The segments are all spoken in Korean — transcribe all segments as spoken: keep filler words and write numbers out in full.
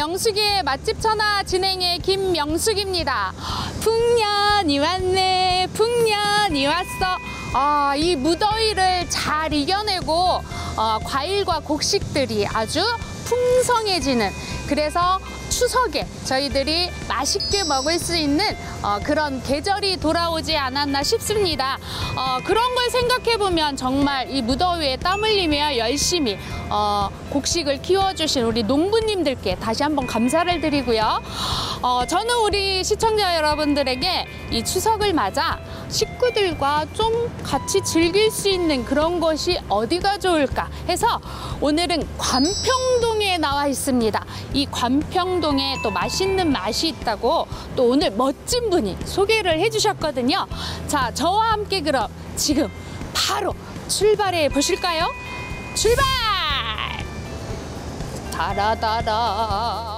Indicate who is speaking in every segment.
Speaker 1: 명숙이의 맛집 천하 진행의 김명숙입니다. 풍년이 왔네, 풍년이 왔어. 아, 이 무더위를 잘 이겨내고 어, 과일과 곡식들이 아주 풍성해지는, 그래서 추석에 저희들이 맛있게 먹을 수 있는 어, 그런 계절이 돌아오지 않았나 싶습니다. 어, 그런 걸 생각해보면 정말 이 무더위에 땀 흘리며 열심히 어, 곡식을 키워주신 우리 농부님들께 다시 한번 감사를 드리고요. 어, 저는 우리 시청자 여러분들에게 이 추석을 맞아 식구들과 좀 같이 즐길 수 있는 그런 것이 어디가 좋을까 해서 오늘은 관평동에 나와 있습니다. 이 관평동에 또 맛있는 맛이 있다고 또 오늘 멋진 분이 소개를 해주셨거든요. 자, 저와 함께 그럼 지금 바로 출발해 보실까요? 출발! 다라다라.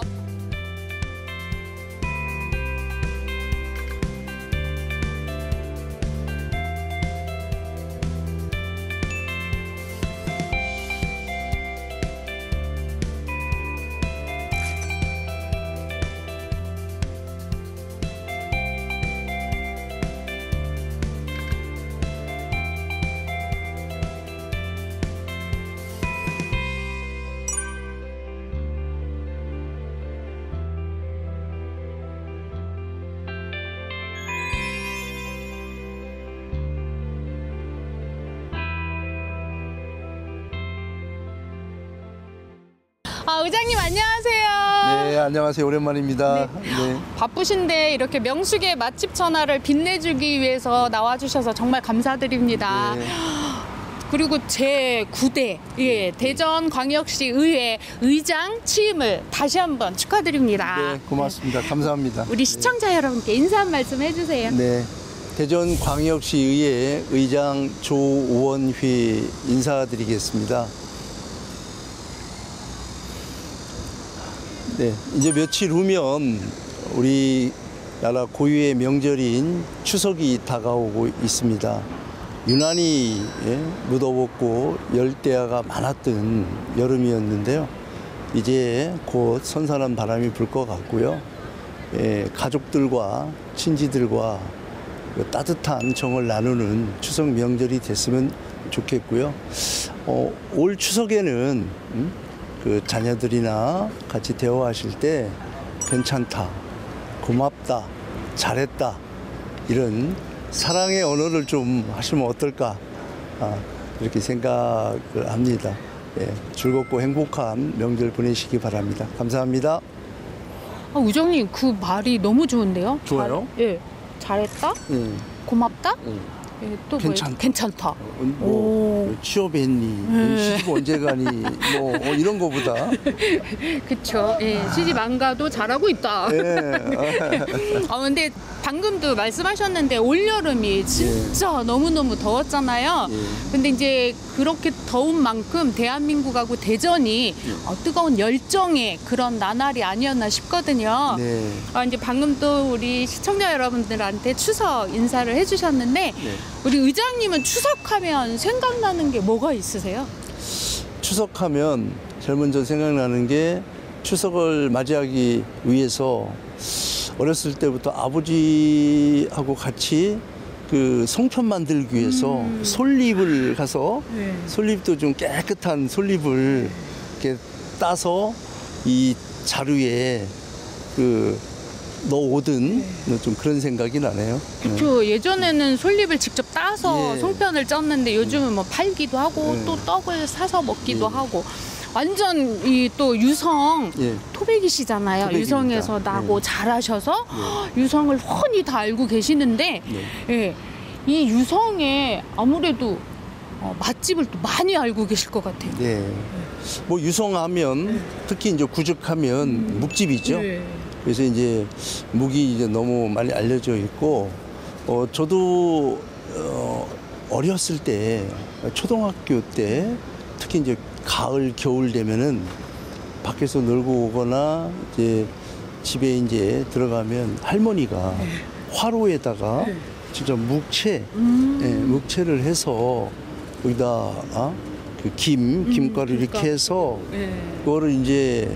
Speaker 1: 아, 의장님 안녕하세요.
Speaker 2: 네, 안녕하세요. 오랜만입니다.
Speaker 1: 네.
Speaker 2: 네.
Speaker 1: 바쁘신데 이렇게 명숙의 맛집 천하를 빛내주기 위해서 나와주셔서 정말 감사드립니다.
Speaker 2: 네.
Speaker 1: 그리고 제구 대 예, 대전광역시 의회 의장 취임을 다시 한번 축하드립니다.
Speaker 2: 네, 고맙습니다. 감사합니다.
Speaker 1: 우리 시청자 네. 여러분께 인사 한 말씀 해주세요.
Speaker 2: 네, 대전광역시 의회 의장 조원휘 인사드리겠습니다. 네, 이제 며칠 후면 우리나라 고유의 명절인 추석이 다가오고 있습니다. 유난히 예, 무더웠고 열대야가 많았던 여름이었는데요. 이제 곧 선선한 바람이 불 것 같고요. 예, 가족들과 친지들과 그 따뜻한 정을 나누는 추석 명절이 됐으면 좋겠고요. 어, 올 추석에는 음? 그 자녀들이나 같이 대화하실 때 괜찮다, 고맙다, 잘했다 이런 사랑의 언어를 좀 하시면 어떨까 아, 이렇게 생각을 합니다. 예, 즐겁고 행복한 명절 보내시기 바랍니다. 감사합니다.
Speaker 1: 아, 의장님 그 말이 너무 좋은데요?
Speaker 2: 좋아요?
Speaker 1: 잘, 예, 잘했다,
Speaker 2: 음,
Speaker 1: 고맙다,
Speaker 2: 음.
Speaker 1: 예, 또
Speaker 2: 괜찮다.
Speaker 1: 뭐, 괜찮다.
Speaker 2: 뭐 취업했니,
Speaker 1: 네.
Speaker 2: 시집 언제 가니, 뭐 어, 이런 거보다.
Speaker 1: 그쵸. 예, 시집 안 가도 잘하고 있다.
Speaker 2: 예.
Speaker 1: 아, 근데 방금도 말씀하셨는데 올여름이 진짜 너무너무 더웠잖아요.
Speaker 2: 예.
Speaker 1: 근데 이제 그렇게 더운 만큼 대한민국하고 대전이 어, 뜨거운 열정의 그런 나날이 아니었나 싶거든요.
Speaker 2: 네.
Speaker 1: 아, 이제 방금 또 우리 시청자 여러분들한테 추석 인사를 해주셨는데
Speaker 2: 네.
Speaker 1: 우리 의장님은 추석하면 생각나는 게 뭐가 있으세요?
Speaker 2: 추석하면 제일 먼저 생각나는 게 추석을 맞이하기 위해서 어렸을 때부터 아버지하고 같이 그 송편 만들기 위해서
Speaker 1: 음.
Speaker 2: 솔잎을 가서
Speaker 1: 네.
Speaker 2: 솔잎도 좀 깨끗한 솔잎을 이렇게 따서 이 자루에 그 넣어오든
Speaker 1: 네.
Speaker 2: 좀 그런 생각이 나네요.
Speaker 1: 그렇죠. 네. 예전에는 솔잎을 직접 따서
Speaker 2: 예.
Speaker 1: 송편을 쪘는데 요즘은 뭐 팔기도 하고
Speaker 2: 예.
Speaker 1: 또 떡을 사서 먹기도
Speaker 2: 예.
Speaker 1: 하고 완전 이 또 유성
Speaker 2: 예.
Speaker 1: 토백이시잖아요.
Speaker 2: 토백입니다.
Speaker 1: 유성에서 나고
Speaker 2: 예.
Speaker 1: 자라셔서
Speaker 2: 예.
Speaker 1: 유성을 훤히 다 알고 계시는데
Speaker 2: 예.
Speaker 1: 예. 이 유성에 아무래도 어, 맛집을 또 많이 알고 계실 것 같아요.
Speaker 2: 네. 뭐 유성하면 특히 이제 구죽하면
Speaker 1: 음.
Speaker 2: 묵집이죠.
Speaker 1: 네.
Speaker 2: 그래서 이제 묵이 이제 너무 많이 알려져 있고, 어, 저도, 어, 어렸을 때, 초등학교 때, 특히 이제 가을, 겨울 되면은 밖에서 놀고 오거나, 이제 집에 이제 들어가면 할머니가
Speaker 1: 네.
Speaker 2: 화로에다가
Speaker 1: 네.
Speaker 2: 진짜 묵채,
Speaker 1: 음.
Speaker 2: 예, 묵채를 해서 거기다, 어? 그 김, 김가루
Speaker 1: 음,
Speaker 2: 이렇게
Speaker 1: 김가루.
Speaker 2: 해서
Speaker 1: 네.
Speaker 2: 그거를 이제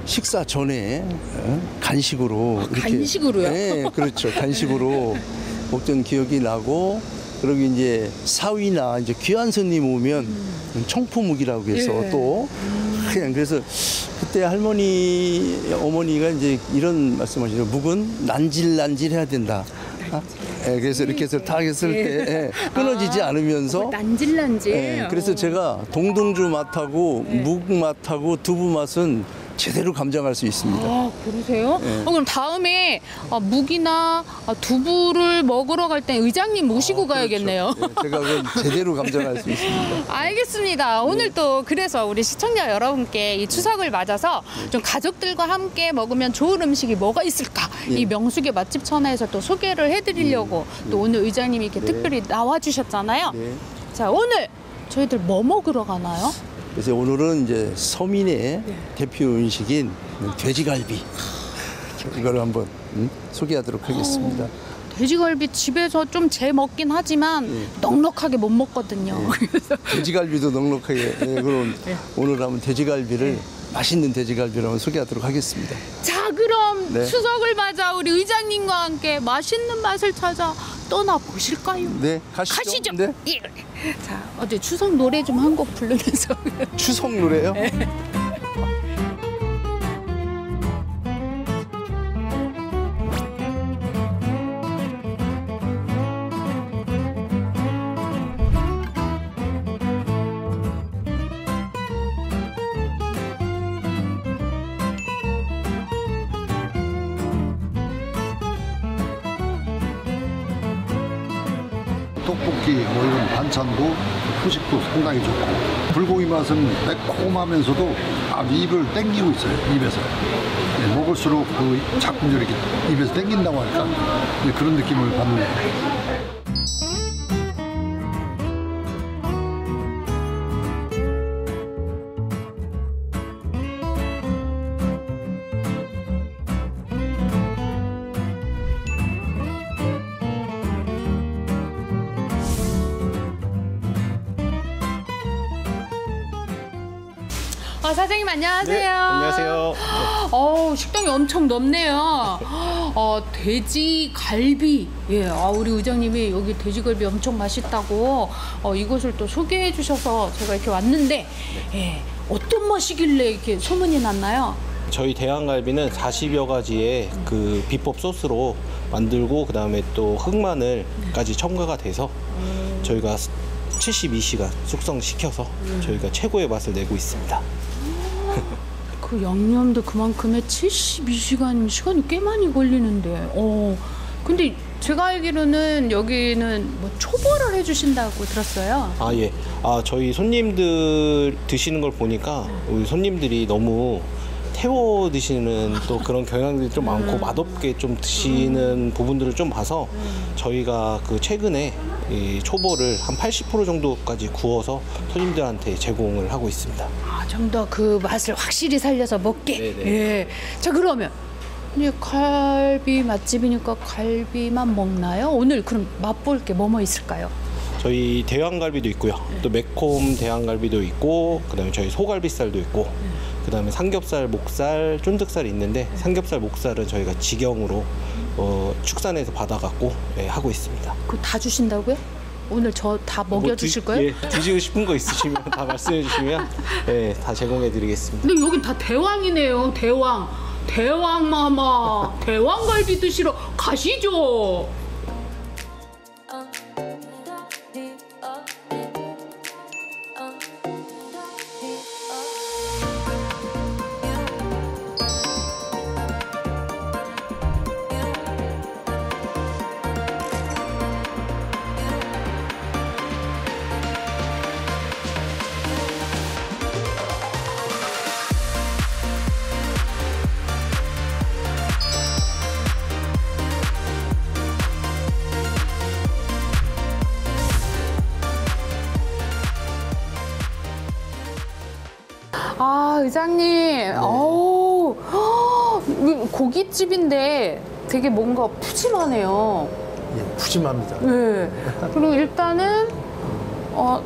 Speaker 2: 식사 전에 어, 간식으로 이렇게
Speaker 1: 간식으로요?
Speaker 2: 네, 그렇죠. 간식으로 먹던 기억이 나고 그리고 이제 사위나 이제 귀한 손님 오면 청포묵이라고 해서
Speaker 1: 예.
Speaker 2: 또 그냥 그래서 그때 할머니 어머니가 이제 이런 말씀하시죠. 묵은 난질난질해야 된다. 아, 예, 그래서 이렇게 해서 탁 했을 때 예, 끊어지지 않으면서
Speaker 1: 난질난질.
Speaker 2: 예, 그래서 제가 동동주 맛하고 묵 맛하고 두부 맛은 제대로 감정할 수 있습니다.
Speaker 1: 아, 그러세요?
Speaker 2: 네.
Speaker 1: 어, 그럼 다음에 어, 묵이나 어, 두부를 먹으러 갈 때 의장님 모시고 가야겠네요.
Speaker 2: 그렇죠. 예, 제가 그건 제대로 감정할 수 있습니다.
Speaker 1: 알겠습니다. 오늘 또 그래서 우리 시청자 여러분께 이 추석을 맞아서 좀 가족들과 함께 먹으면 좋은 음식이 뭐가 있을까?
Speaker 2: 예.
Speaker 1: 이 명숙의 맛집 천하에서 또 소개를 해드리려고 또 오늘 의장님이 이렇게
Speaker 2: 네.
Speaker 1: 특별히 나와주셨잖아요.
Speaker 2: 네.
Speaker 1: 자, 오늘 저희들 뭐 먹으러 가나요?
Speaker 2: 그래서 오늘은 이제 서민의 대표 음식인 돼지갈비 이거를 한번 음, 소개하도록 하겠습니다.
Speaker 1: 돼지갈비 집에서 좀 재 먹긴 하지만
Speaker 2: 예.
Speaker 1: 넉넉하게 못 먹거든요. 그래서
Speaker 2: 돼지갈비도 넉넉하게 예, 그럼 오늘 한번 돼지갈비를 맛있는 돼지갈비를 한번 소개하도록 하겠습니다.
Speaker 1: 자, 그럼
Speaker 2: 네.
Speaker 1: 추석을 맞아 우리 의장님과 함께 맛있는 맛을 찾아 떠나 보실까요?
Speaker 2: 네, 가시죠.
Speaker 1: 가시죠.
Speaker 2: 네.
Speaker 1: 예. 자, 어제 추석 노래 좀 한 곡 부르면서
Speaker 2: 추석 노래요?
Speaker 3: 떡볶이 뭐 이런 반찬도 후식도 상당히 좋고 불고기 맛은 매콤하면서도 아 입을 땡기고 있어요. 입에서 네, 먹을수록 그 자꾸 이렇게 입에서 땡긴다고 할까 네, 그런 느낌을 받네요.
Speaker 1: 어, 사장님 안녕하세요.
Speaker 4: 네, 안녕하세요.
Speaker 1: 어, 식당이 엄청 넓네요. 어, 돼지 갈비. 예, 아, 우리 의장님이 여기 돼지갈비 엄청 맛있다고 어, 이곳을 또 소개해 주셔서 제가 이렇게 왔는데 예, 어떤 맛이길래 이렇게 소문이 났나요?
Speaker 4: 저희 대왕갈비는 사십여 가지의 그 비법 소스로 만들고 그다음에 또 흑마늘까지 첨가가 돼서 저희가 칠십이 시간 숙성시켜서 저희가 최고의 맛을 내고 있습니다.
Speaker 1: 그 양념도 그만큼의 칠십이 시간 시간이 꽤 많이 걸리는데. 어. 근데 제가 알기로는 여기는 뭐 초벌을 해주신다고 들었어요.
Speaker 4: 아, 예. 아, 저희 손님들 드시는 걸 보니까 우리 손님들이 너무 태워 드시는 또 그런 경향들이 좀 많고 맛없게 좀 드시는 부분들을 좀 봐서 저희가 그 최근에 이 초벌을 한 팔십 퍼센트 정도까지 구워서 손님들한테 제공을 하고 있습니다.
Speaker 1: 아, 좀 더 그 맛을 확실히 살려서 먹게.
Speaker 4: 네네.
Speaker 1: 예. 자, 그러면 이제 갈비 맛집이니까 갈비만 먹나요? 오늘 그럼 맛볼 게 뭐뭐 있을까요?
Speaker 4: 저희 대왕갈비도 있고요. 또 매콤 대왕갈비도 있고, 그다음에 저희 소갈비살도 있고, 그다음에 삼겹살, 목살, 쫀득살이 있는데 삼겹살, 목살은 저희가 직영으로 어, 축산해서 받아갖고 예, 하고 있습니다.
Speaker 1: 그거 다 주신다고요? 오늘 저 다 먹여주실
Speaker 4: 뭐
Speaker 1: 거예요?
Speaker 4: 드, 예, 드시고 싶은 거 있으시면 다 말씀해 주시면 예, 다 제공해드리겠습니다.
Speaker 1: 근데 여긴 다 대왕이네요. 대왕. 대왕 마마. 대왕갈비 드시러 가시죠. 아, 의장님. 어우, 헉, 고깃집인데 되게 뭔가 푸짐하네요.
Speaker 2: 예, 푸짐합니다.
Speaker 1: 네. 그리고 일단은 어,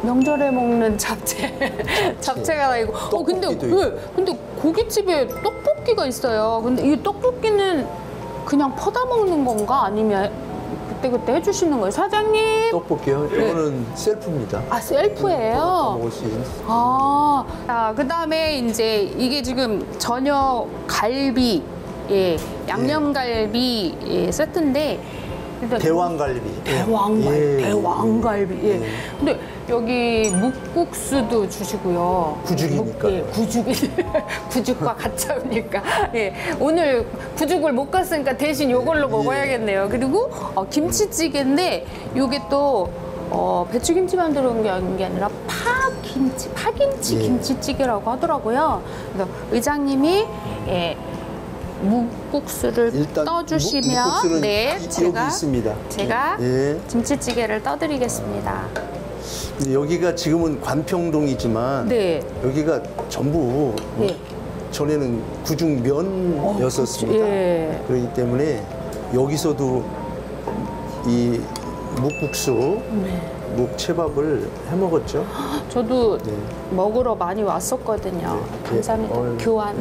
Speaker 1: 명절에 먹는 잡채, 잡채가 다 있고. 어 근데
Speaker 2: 떡볶이도
Speaker 1: 왜?
Speaker 2: 있고.
Speaker 1: 근데 고깃집에 떡볶이가 있어요. 근데 이 떡볶이는 그냥 퍼다 먹는 건가? 아니면 그때 그때 해주시는 거예요, 사장님?
Speaker 2: 떡볶이요? 이거는 셀프입니다.
Speaker 1: 아 셀프예요?
Speaker 2: 먹을 수 있는.
Speaker 1: 아, 아 그다음에 이제 이게 지금 저녁 갈비, 예, 양념갈비 예, 세트인데. 근데
Speaker 2: 대왕갈비.
Speaker 1: 대왕갈비,
Speaker 2: 예.
Speaker 1: 대왕갈비. 예.
Speaker 2: 예.
Speaker 1: 근데 여기 묵국수도 주시고요.
Speaker 2: 구죽이니까요.
Speaker 1: 묵, 예, 구죽이 구죽과 가짜니까. 예. 오늘 구죽을 못 갔으니까 대신 요걸로 먹어야겠네요. 그리고 어, 김치찌개인데 요게 또 어, 배추김치만 들어온 게 아닌 게 아니라 파김치, 파김치
Speaker 2: 예.
Speaker 1: 김치찌개라고 하더라고요. 그래서 의장님이 예. 묵국수를
Speaker 2: 일단
Speaker 1: 떠주시면
Speaker 2: 묵- 묵국수는
Speaker 1: 네
Speaker 2: 여기
Speaker 1: 제가
Speaker 2: 있습니다.
Speaker 1: 제가
Speaker 2: 예.
Speaker 1: 김치찌개를 떠드리겠습니다.
Speaker 2: 근데 여기가 지금은 관평동이지만
Speaker 1: 네.
Speaker 2: 여기가 전부
Speaker 1: 네.
Speaker 2: 전에는 구중면이었었습니다.
Speaker 1: 어, 예.
Speaker 2: 그렇기 때문에 여기서도 이 묵국수,
Speaker 1: 네.
Speaker 2: 묵채밥을 해 먹었죠.
Speaker 1: 저도
Speaker 2: 네.
Speaker 1: 먹으러 많이 왔었거든요.
Speaker 2: 네.
Speaker 1: 감사합니다.
Speaker 2: 어,
Speaker 1: 교환.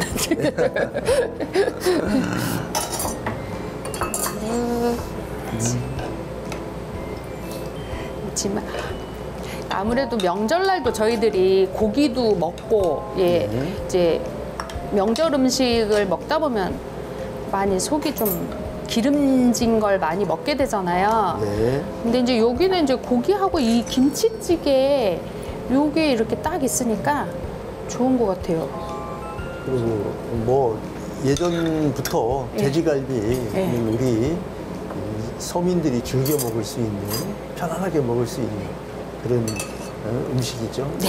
Speaker 1: 그렇지만 아무래도 명절날도 저희들이 고기도 먹고 예
Speaker 2: 네.
Speaker 1: 이제 명절 음식을 먹다 보면 많이 속이 좀 기름진 걸 많이 먹게 되잖아요.
Speaker 2: 네.
Speaker 1: 근데 이제 여기는 이제 고기하고 이 김치찌개 요게 이렇게 딱 있으니까 좋은 것 같아요.
Speaker 2: 그리고 뭐 예전부터
Speaker 1: 예.
Speaker 2: 돼지갈비는
Speaker 1: 예.
Speaker 2: 우리 이 서민들이 즐겨 먹을 수 있는, 편안하게 먹을 수 있는 그런 어, 음식이죠.
Speaker 1: 네.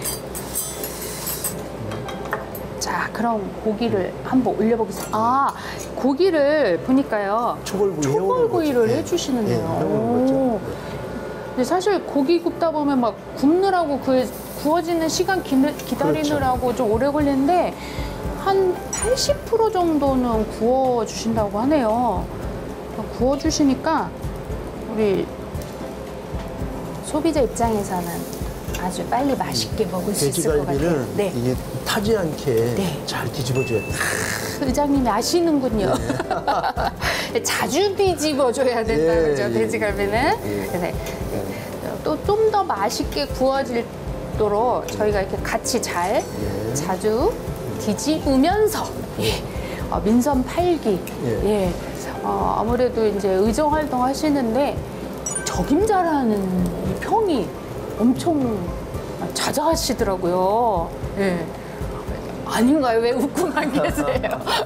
Speaker 1: 자, 그럼 고기를 한번 올려보겠습니다. 아, 고기를 보니까요.
Speaker 2: 초벌구이
Speaker 1: 초벌구이를
Speaker 2: 해오는 거죠.
Speaker 1: 해주시는데요.
Speaker 2: 예, 해오는 거죠.
Speaker 1: 오. 근데 사실 고기 굽다 보면 막 굽느라고 그 구워지는 시간 기, 기다리느라고
Speaker 2: 그렇죠.
Speaker 1: 좀 오래 걸리는데 한 팔십 퍼센트 정도는 구워주신다고 하네요. 구워주시니까 우리 소비자 입장에서는 아주 빨리 맛있게 먹을 수 있을 것 같아요.
Speaker 2: 돼지갈비는
Speaker 1: 네.
Speaker 2: 이게 타지 않게
Speaker 1: 네.
Speaker 2: 잘 뒤집어줘야 돼요.
Speaker 1: 의장님이 아시는군요. 자주 뒤집어줘야 된다는
Speaker 2: 예,
Speaker 1: 거죠,
Speaker 2: 예,
Speaker 1: 돼지갈비는.
Speaker 2: 예.
Speaker 1: 그래서 또 좀 더 맛있게 구워지도록 저희가 이렇게 같이 잘
Speaker 2: 예.
Speaker 1: 자주 뒤집으면서 예. 어, 민선 팔기.
Speaker 2: 예.
Speaker 1: 예. 어, 아무래도 이제 의정 활동 하시는데 적임자라는 이 평이 엄청 잦아하시더라고요. 예. 아닌가요? 왜 웃고만 계세요?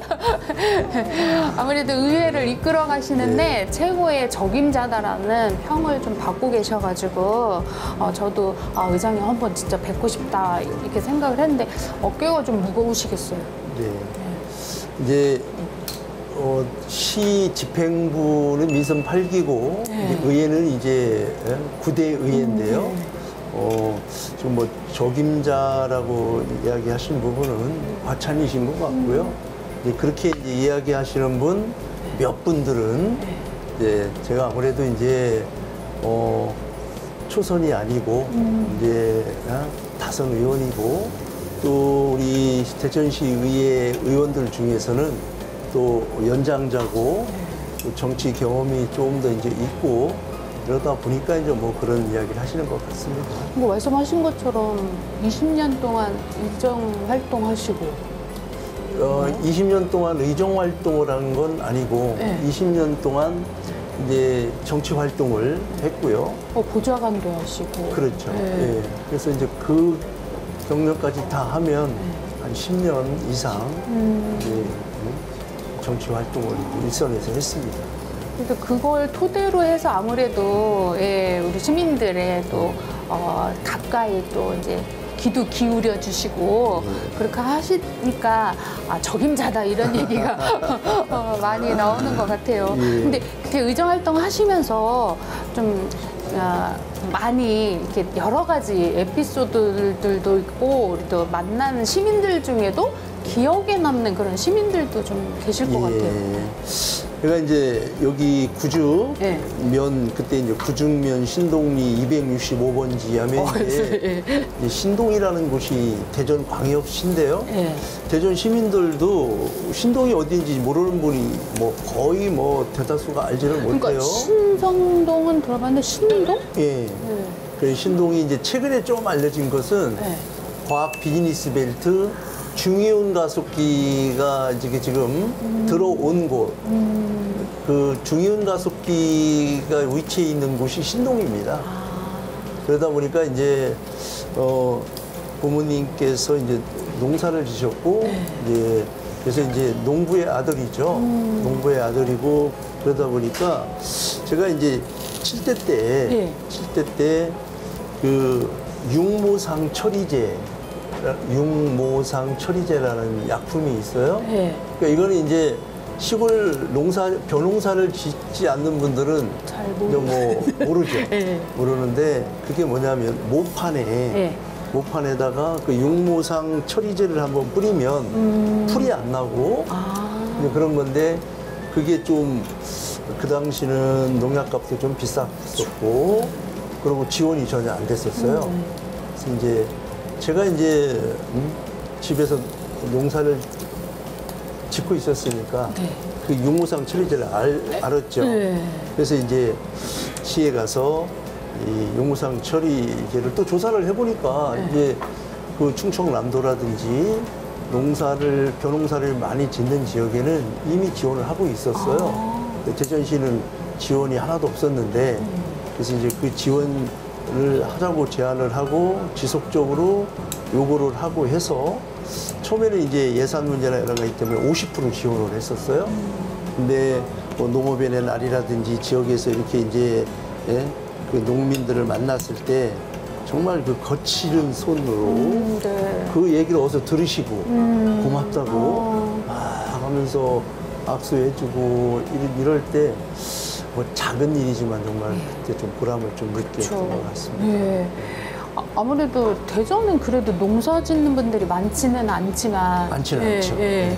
Speaker 1: 아무래도 의회를 이끌어 가시는데 최고의 적임자다라는 평을 좀 받고 계셔가지고 어, 저도 아, 의장님 한번 진짜 뵙고 싶다 이렇게 생각을 했는데 어깨가 좀 무거우시겠어요.
Speaker 2: 네. 이제 어, 시 집행부는 민선 팔 기고
Speaker 1: 네.
Speaker 2: 의회는 이제 구 대 의회인데요.
Speaker 1: 음, 네.
Speaker 2: 어, 좀 뭐 적임자라고 이야기하신 부분은 과찬이신 것 같고요.
Speaker 1: 음.
Speaker 2: 이제 그렇게 이제 이야기하시는 분 몇 분들은
Speaker 1: 네.
Speaker 2: 이제 제가 아무래도 이제 어, 초선이 아니고
Speaker 1: 음.
Speaker 2: 이제 어, 다선 의원이고 또 우리 대전시 의회 의원들 중에서는 또 연장자고 또 정치 경험이 조금 더 이제 있고 그러다 보니까 이제 뭐 그런 이야기를 하시는 것 같습니다.
Speaker 1: 뭐 말씀하신 것처럼 이십 년 동안 의정 활동하시고
Speaker 2: 어, 이십 년 동안 의정 활동을 한 건 아니고
Speaker 1: 네.
Speaker 2: 이십 년 동안 이제 정치 활동을 했고요.
Speaker 1: 어, 보좌관도 하시고
Speaker 2: 그렇죠.
Speaker 1: 네.
Speaker 2: 예. 그래서 이제 그 경력까지 다 하면 한 십 년 이상
Speaker 1: 음.
Speaker 2: 이제 정치 활동을 일선에서 했습니다.
Speaker 1: 그래서 그걸 토대로 해서 아무래도 예, 우리 시민들의 또 어, 가까이 또 이제 귀도 기울여 주시고 그렇게 하시니까 아, 적임자다 이런 얘기가 어, 많이 나오는 것 같아요.
Speaker 2: 예.
Speaker 1: 근데 그렇게 의정 활동 하시면서 좀 아, 많이 이렇게 여러 가지 에피소드들도 있고 우리 또 만나는 시민들 중에도 기억에 남는 그런 시민들도 좀 계실 것 같아요.
Speaker 2: 그러니까 이제 여기 구주
Speaker 1: 네.
Speaker 2: 면 그때 이제 구중면 신동리 이백육십오 번지 하면
Speaker 1: 어,
Speaker 2: 이제,
Speaker 1: 예.
Speaker 2: 이제 신동이라는 곳이 대전 광역시인데요.
Speaker 1: 예.
Speaker 2: 대전 시민들도 신동이 어디인지 모르는 분이 뭐 거의 뭐 대다수가 알지를 못해요.
Speaker 1: 그러니까 신성동은 들어봤는데 신동?
Speaker 2: 예.
Speaker 1: 네.
Speaker 2: 그 신동이 이제 최근에 좀 알려진 것은
Speaker 1: 네.
Speaker 2: 과학 비즈니스 벨트 중이온 가속기가 이제 지금
Speaker 1: 음.
Speaker 2: 들어온 곳,
Speaker 1: 음.
Speaker 2: 그 중이온 가속기가 위치해 있는 곳이 신동입니다.
Speaker 1: 아.
Speaker 2: 그러다 보니까 이제 어 부모님께서 이제 농사를 지셨고
Speaker 1: 네.
Speaker 2: 이제 그래서 이제 농부의 아들이죠.
Speaker 1: 음.
Speaker 2: 농부의 아들이고 그러다 보니까 제가 이제 칠 대 때,
Speaker 1: 네.
Speaker 2: 칠 대 때 그 육모상 처리제, 육모상 처리제라는 약품이 있어요.
Speaker 1: 네.
Speaker 2: 그러니까 이거는 이제 시골 농사, 벼농사를 짓지 않는 분들은
Speaker 1: 잘
Speaker 2: 이제 뭐 모르죠.
Speaker 1: 네.
Speaker 2: 모르는데 그게 뭐냐면 모판에
Speaker 1: 네.
Speaker 2: 모판에다가 그 육모상 처리제를 한번 뿌리면
Speaker 1: 음.
Speaker 2: 풀이 안 나고
Speaker 1: 아.
Speaker 2: 이제 그런 건데 그게 좀 그 당시는 농약값도 좀 비쌌었고 그리고 지원이 전혀 안 됐었어요.
Speaker 1: 음.
Speaker 2: 그래서 이제 제가 이제 음, 집에서 농사를 짓고 있었으니까
Speaker 1: 네.
Speaker 2: 그 육모상 처리제를 알, 알았죠.
Speaker 1: 네.
Speaker 2: 그래서 이제 시에 가서 이 육모상 처리제를 또 조사를 해보니까
Speaker 1: 네.
Speaker 2: 이제 그 충청남도라든지 농사를 벼농사를 많이 짓는 지역에는 이미 지원을 하고 있었어요.
Speaker 1: 아.
Speaker 2: 근데 대전시는 지원이 하나도 없었는데
Speaker 1: 음.
Speaker 2: 그래서 이제 그 지원을 하자고 제안을 하고 지속적으로 요구를 하고 해서 처음에는 이제 예산 문제나 여러 가지 때문에 오십 퍼센트 지원을 했었어요. 근데 뭐 농업인의 날이라든지 지역에서 이렇게 이제 예? 그 농민들을 만났을 때 정말 그 거칠은 손으로
Speaker 1: 음, 네.
Speaker 2: 그 얘기를 어서 들으시고
Speaker 1: 음.
Speaker 2: 고맙다고
Speaker 1: 어.
Speaker 2: 막 하면서 악수해주고 이럴, 이럴 때 뭐 작은 일이지만 정말 그때 좀 보람을 좀 느꼈던 것 같습니다.
Speaker 1: 네. 아, 아무래도 대전은 그래도 농사 짓는 분들이 많지는 않지만
Speaker 2: 많지는
Speaker 1: 예,
Speaker 2: 않죠.
Speaker 1: 예.
Speaker 2: 네.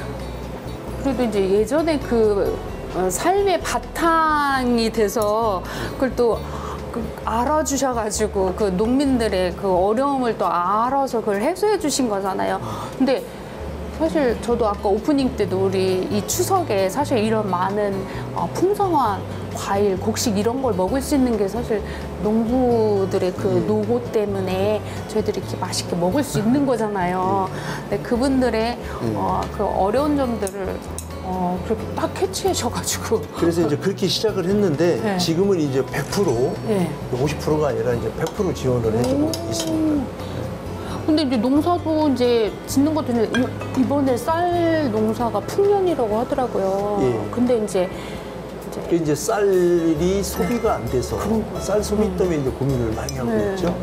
Speaker 1: 그래도 이제 예전에 그 어, 삶의 바탕이 돼서 그걸 또 그 알아주셔가지고 그 농민들의 그 어려움을 또 알아서 그걸 해소해 주신 거잖아요. 근데 사실 저도 아까 오프닝 때도 우리 이 추석에 사실 이런 많은 어, 풍성한 과일, 곡식 이런 걸 먹을 수 있는 게 사실 농부들의 그 노고 때문에 저희들이 이렇게 맛있게 먹을 수 있는 거잖아요. 근데 그분들의 어, 그 어려운 점들을 어, 그렇게 딱 캐치하셔가지고.
Speaker 2: 그래서 이제 그렇게 시작을 했는데
Speaker 1: 네.
Speaker 2: 지금은 이제 백 퍼센트,
Speaker 1: 네.
Speaker 2: 오십 퍼센트가 아니라 이제 백 퍼센트 지원을 해주고 있습니다.
Speaker 1: 근데 이제 농사도 이제 짓는 것도 이제 이- 이번에 쌀 농사가 풍년이라고 하더라고요.
Speaker 2: 예.
Speaker 1: 근데 이제 이제
Speaker 2: 그 이제 쌀이 소비가 안 돼서
Speaker 1: 그런 거.
Speaker 2: 쌀 소비 때문에 이제 고민을 많이 하고
Speaker 1: 네.
Speaker 2: 있죠.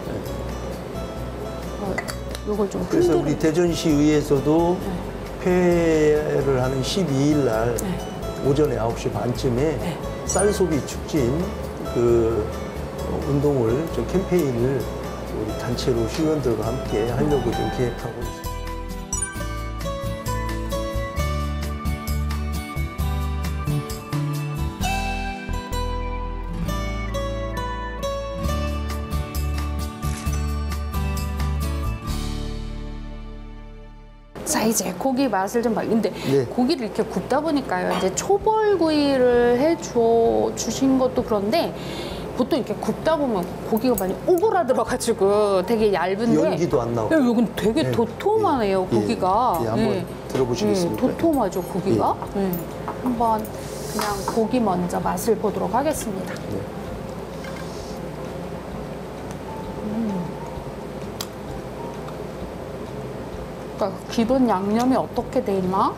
Speaker 1: 어, 요걸 좀
Speaker 2: 그래서
Speaker 1: 흔들어-
Speaker 2: 우리 대전시의회에서도 폐를 하는 십이 일 날
Speaker 1: 네.
Speaker 2: 오전에 아홉 시 반쯤에
Speaker 1: 네.
Speaker 2: 쌀 소비 촉진 그 어, 운동을 좀 캠페인을 우리 단체로 시의원들과 함께 하려고 좀 계획하고 있습니다.
Speaker 1: 자 이제 고기 맛을 좀 봐. 근데
Speaker 2: 네.
Speaker 1: 고기를 이렇게 굽다 보니까요. 이제 초벌구이를 해줘 주신 것도 그런데 보통 이렇게 굽다 보면 고기가 많이 오그라들어가지고 되게 얇은데
Speaker 2: 연기도 안 나오고.
Speaker 1: 야, 이건 되게
Speaker 2: 네.
Speaker 1: 도톰하네요.
Speaker 2: 예.
Speaker 1: 고기가.
Speaker 2: 예, 한번 들어보시겠습니까?
Speaker 1: 예, 도톰하죠 고기가. 예. 한번 그냥 고기 먼저 맛을 보도록 하겠습니다.
Speaker 2: 네.
Speaker 1: 그러니까 기본 양념이 어떻게 돼 있나?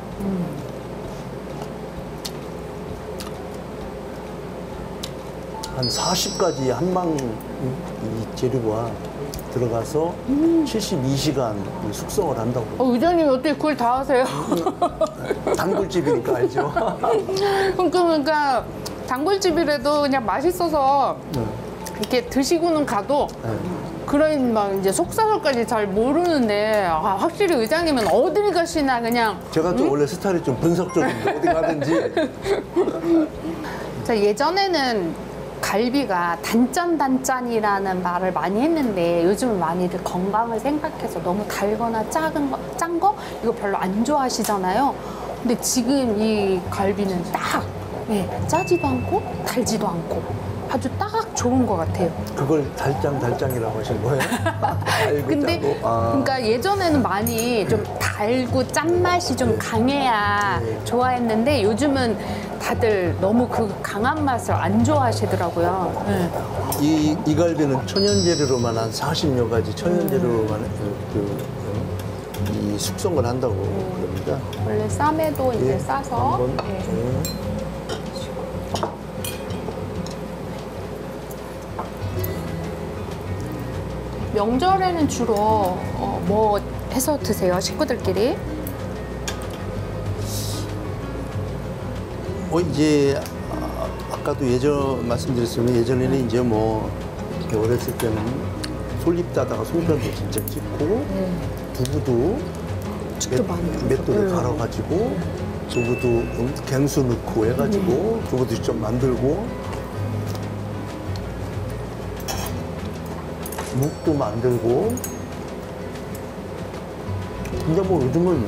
Speaker 2: 한 사십 가지 한방 이 재료가 들어가서 칠십이 시간 숙성을 한다고.
Speaker 1: 어, 의장님 어떻게 그걸 다 하세요?
Speaker 2: 단골집이니까 알죠.
Speaker 1: 그럼 그러니까 단골집이라도 그냥 맛있어서
Speaker 2: 네.
Speaker 1: 이렇게 드시고는 가도
Speaker 2: 네.
Speaker 1: 그런 막 이제 속사설까지 잘 모르는데 아, 확실히 의장님은 어딜 가시나 그냥
Speaker 2: 제가 또 원래 스타일이 좀 분석적인데 어디 가든지
Speaker 1: 자, 예전에는 갈비가 단짠단짠이라는 말을 많이 했는데 요즘은 많이들 건강을 생각해서 너무 달거나 작은 거, 짠 거 이거 별로 안 좋아하시잖아요. 근데 지금 이 갈비는 딱 예, 짜지도 않고 달지도 않고 아주 딱 좋은 것 같아요.
Speaker 2: 그걸 달짱 달짱이라고 하신 거예요? 달고
Speaker 1: 근데
Speaker 2: 짜고. 아.
Speaker 1: 그러니까 예전에는 많이 좀 달고 짠맛이 좀 강해야
Speaker 2: 네.
Speaker 1: 좋아했는데 요즘은 다들 너무 그 강한 맛을 안 좋아하시더라고요. 네.
Speaker 2: 이, 이 갈비는 천연 재료로만 한 사십여 가지 천연 재료로만 그, 그, 이 숙성을 한다고 그럽니다.
Speaker 1: 원래 쌈에도 이제
Speaker 2: 예,
Speaker 1: 싸서
Speaker 2: 한번,
Speaker 1: 예.
Speaker 2: 예.
Speaker 1: 명절에는 주로 어, 뭐 해서 드세요, 식구들끼리?
Speaker 2: 뭐 이제 아, 아까도 예전 말씀드렸지만 예전에는 이제 뭐 이렇게 어렸을 때는 솔잎 따다가 송편도 진짜 찍고 두부도
Speaker 1: 직접 많이
Speaker 2: 맷돌을
Speaker 1: 네.
Speaker 2: 갈아가지고 두부도 음, 갱수 넣고 해가지고 두부도 직접 만들고 묵도 만들고 근데 뭐 요즘은